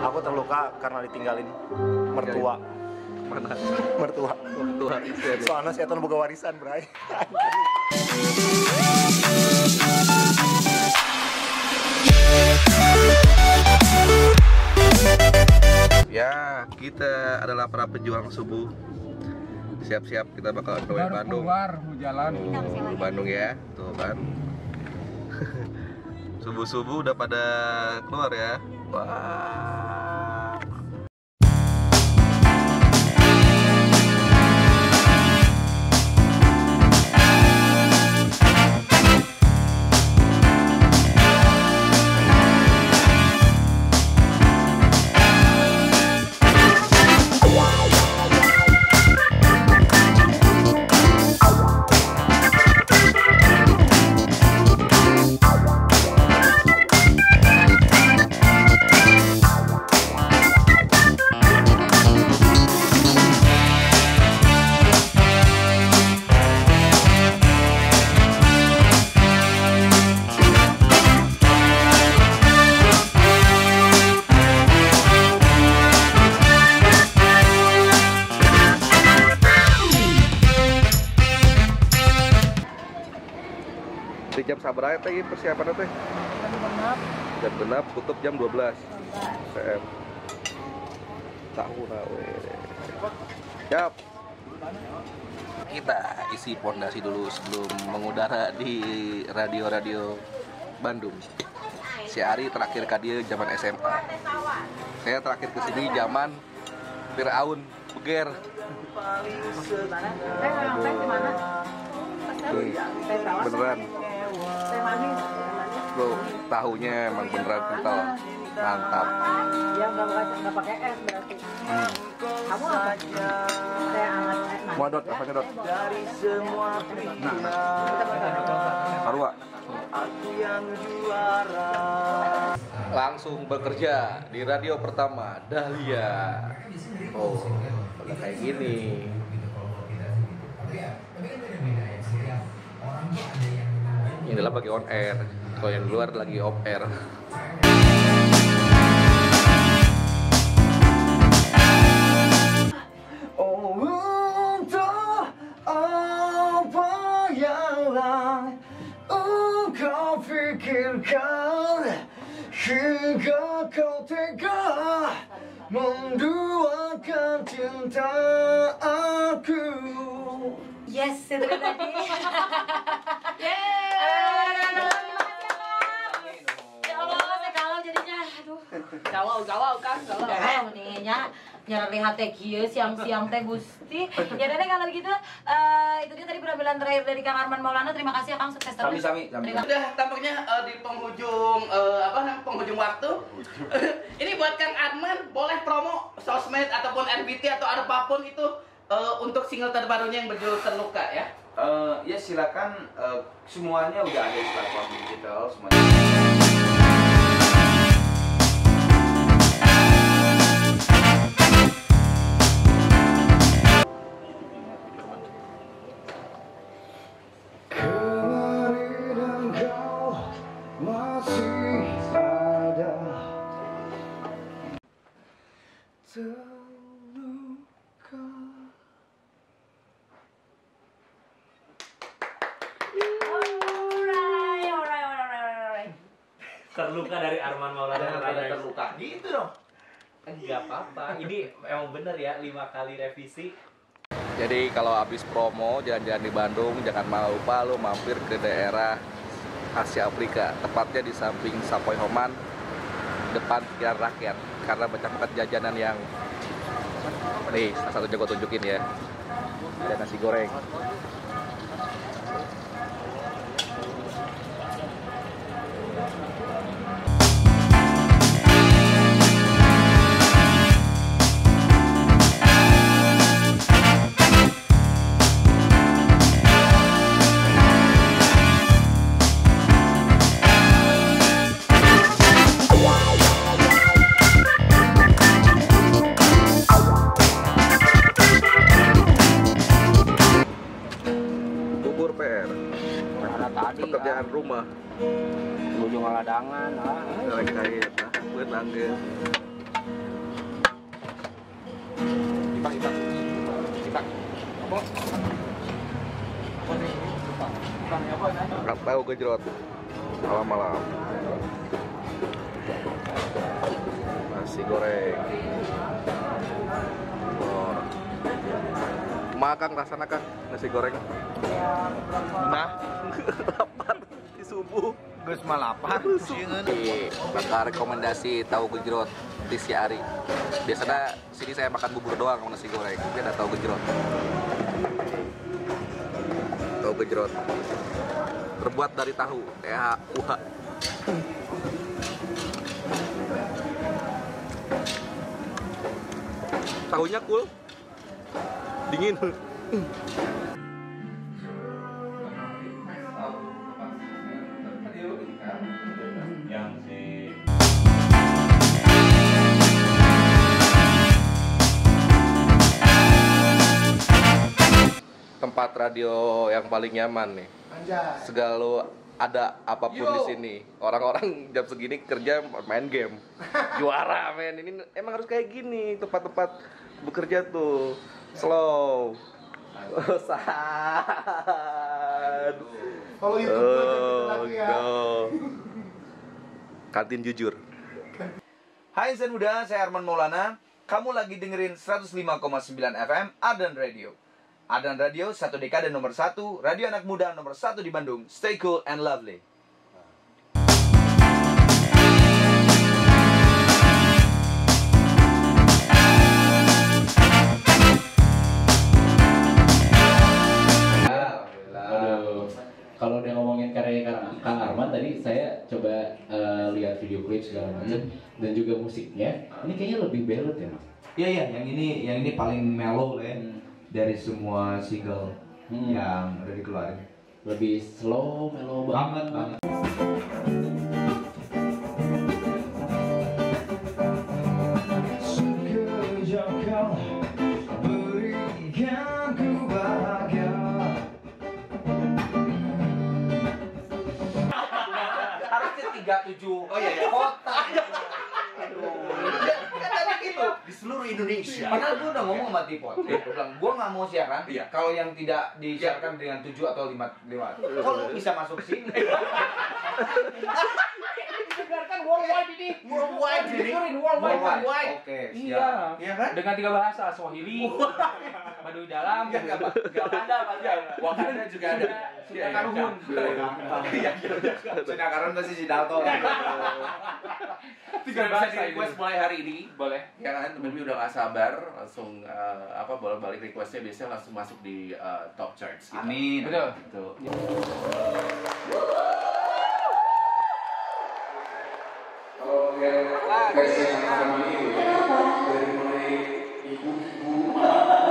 Aku terluka karena ditinggalin mertua. Mana? Mertua. Soalnya saya boga warisan, Bray. Ya, kita adalah para pejuang subuh. Siap-siap kita bakal ke Bandung. Keluar jalan. Bandung ya, tuh kan. Subuh-subuh udah pada keluar ya. Wah. Di jam sabar aja teh persiapan teh. Jam genap tutup jam 12. CM. Tahu na we. Siap. Kita isi pondasi dulu sebelum mengudara di radio-radio Bandung. Si Ari terakhir ke dia zaman SMA. Saya terakhir ke sini zaman Firaun Beger. Beneran. Bro, tahunya emang beneran kental. Mantap. Ya nggak pakai es berarti. Kamu apa? Saya anget. Modot, apanya dot? Arwa. Langsung bekerja di radio pertama Dahlia. Oh, udah kayak gini. Ini adalah bagi on air. Kalau yang di luar lagi off air. Hingga kau tega menduakan cinta aku. Yes, itu kan tadi. Ya Allah, saya galau jadinya. Aduh. Galau kan, galau nih nya. Nyari hati kieu siang-siang teh Gusti. Ya deh kalau gitu itu dia tadi penampilan terakhir dari Kang Arman Maulana. Terima kasih ya Kang, sukses terus. Sami. Udah tampaknya di penghujung penghujung waktu. Ini buat Kang Arman, boleh promo sosmed ataupun RBT atau apapun itu untuk single terbarunya yang berjudul Terluka ya. Ya silakan, semuanya udah ada di platform digital semuanya. Terluka dari Arman Maulana. Terluka gitu dong. Enggak apa-apa. Ini emang bener ya 5 kali revisi. Jadi kalau habis promo jalan-jalan di Bandung, jangan lupa lu mampir ke daerah Asia Afrika, tepatnya di samping Sapoy Homan, depan Pikiran Rakyat. Karena banyak banget jajanan yang nih, salah satu jago tunjukin ya. Ada nasi goreng. Pekerjaan rumah. Ujung ladangan. Kayak buat langgeng. tahu gejrot malam-malam. Nasi goreng. Oh. Makan rasana Kang nasi goreng. Nah, Lapar di subuh. geus mah lapar. Bakal rekomendasi tahu gejrot di Siari. Biasanya sini saya makan bubur doang sama nasi goreng. Tapi ada tahu gejrot. Tahu gejrot. Terbuat dari tahu, THUH. Tahunya cool. Dingin. Yang si Tempat radio yang paling nyaman nih. Segala ada apapun di sini. Orang-orang jam segini kerja main game. Juara men. Ini emang harus kayak gini tempat-tempat bekerja tuh. Slow. Sad. Kalau YouTube gue jadi lagi ya. Kantin jujur. Hai insan muda, saya Arman Maulana. Kamu lagi dengerin 105,9 FM Ardan Radio. Ardan Radio, satu dekade nomor 1, radio anak muda nomor 1 di Bandung. Stay cool and lovely. Aduh, kalau udah ngomongin karya Kang Arman tadi saya coba lihat video klip segala macam dan juga musiknya. Ini kayaknya lebih ballad ya, Mas. Iya, yang ini paling mellow lah ya. Dari semua single yang udah dikeluarin. Lebih slow, mellow banget. Harusnya 37. Oh iya ya. Kota. Kan tadi gitu. Di seluruh Indonesia. Padahal gue udah ngomong sama Tipot. Gue bilang, gue gak mau siaran kalau yang tidak disiarkan dengan 7 atau 5. Kok lu bisa masuk sini? Didengarkan worldwide ini. Worldwide ini. Worldwide. Oke, Iya, siap. Iya kan? dengan 3 bahasa, Swahili, Baduy Dalam, Wakanda juga ada. Sunda Karuhun. Sudah karena masih si Dalto. 3 Sudah bisa bahasa di ini. request mulai hari ini. Boleh. Ya kan, temen-temen udah gak sabar, langsung bolak-balik requestnya biasanya langsung masuk di top charts. Gitu. Amin. Betul. Gitu. Kalau yang versi yang kami dari mulai ibu-ibu